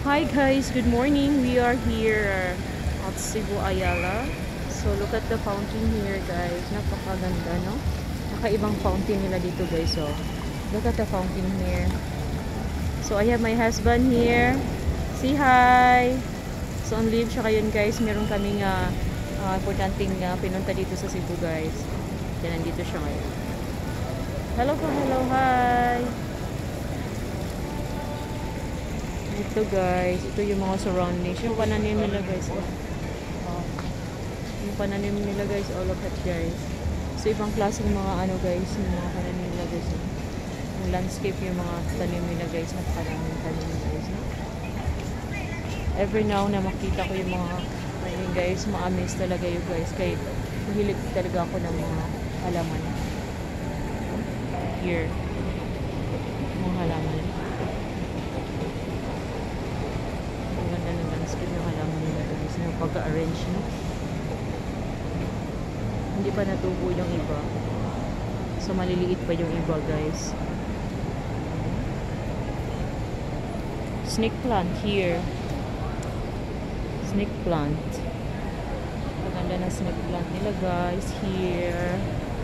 Hi guys, good morning. We are here at Cebu, Ayala. So look at the fountain here guys. Napakaganda, no? Nakaibang fountain nila dito guys. So look at the fountain here. So I have my husband here. Say hi! So on leave siya ngayon guys. Meron kaming importanteng pinunta dito sa Cebu guys. Kaya nandito siya ngayon. Hello po, hello, hi! Ito guys, ito yung mga surroundings. Yung pananim nila guys. Yung pananim nila guys, all of that guys. So ibang klaseng mga ano guys, yung mga pananim nila guys. Yung landscape, yung mga tanim nila guys. Napakaraming tanim nila guys. Every now na makita ko yung mga tanim guys, ma-amaze talaga yung guys. Kaya mahilig talaga ako ng mga halaman. Here. Mga halaman. Pagka-arrange, no? Hindi pa natubo yung iba. So, maliliit pa yung iba, guys. Snake plant here. Snake plant. Maganda na snake plant nila, guys. Here.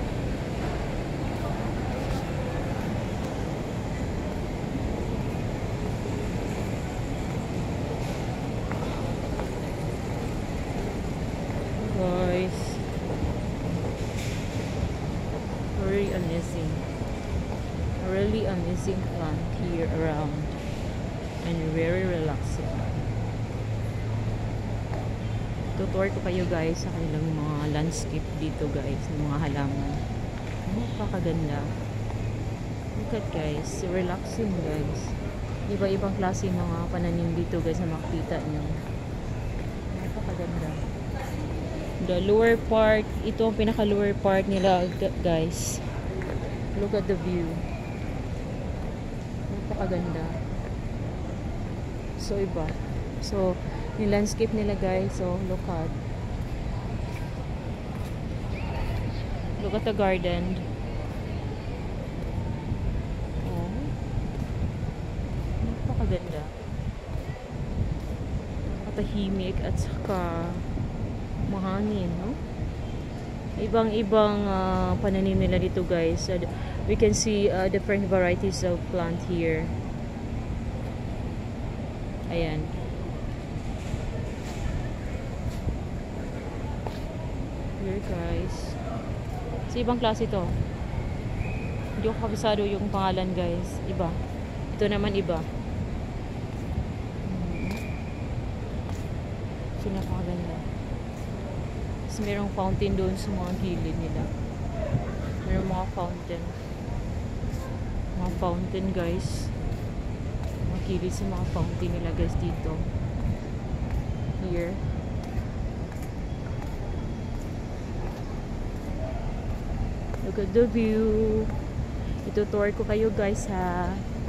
Guys, very amazing, really amazing plant here around and very relaxing. Tutor ko kayo guys sa kanilang mga landscape dito guys, ng mga halaman. Napakaganda. Look at guys, relaxing guys. Iba-ibang klase mga pananim dito guys na makikita nyo. Napakaganda. The lower part, ito ang pinaka lower part nila guys. Look at the view. Napakaganda. So iba. So yung landscape nila guys, so look at the garden. Oh. Napakaganda. Matahimik at saka mahangin, no? Ibang-ibang pananim nila dito guys. We can see different varieties of plant here. Ayan. Here guys. So ibang klase to. Hindi ko kabisado yung pangalan guys. Iba. Ito naman iba. So napakaganda. Merong fountain doon sa mga gilid nila. Merong mga fountain. Mga fountain guys. Mga gilid sa mga fountain nila guys dito. Here. Look at the view. Itutour ko kayo guys ha.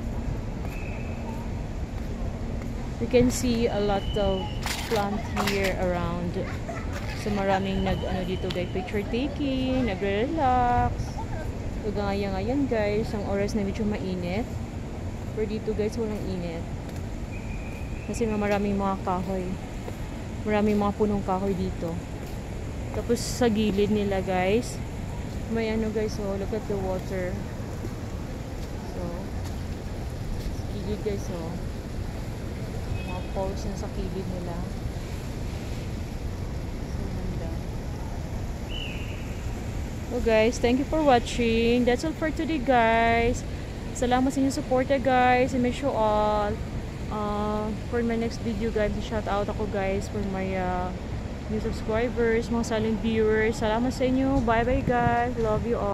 You can see a lot of plant here around. So maraming dito guys, picture taking, nagre-relax. So ngayon guys, ang oras na medyo mainit. Pero dito guys, walang init. Kasi maraming mga kahoy. Maraming mga punong kahoy dito. Tapos sa gilid nila guys, may ano guys, oh, look at the water. So, sa gilid guys, oh. Mga falls na sa gilid nila. So guys, thank you for watching. That's all for today guys. Salamat sa inyong suporta guys. I miss you all. For my next video guys, shout out ako guys for my new subscribers, mga silent viewers. Salamat sa inyo. Bye bye guys. Love you all.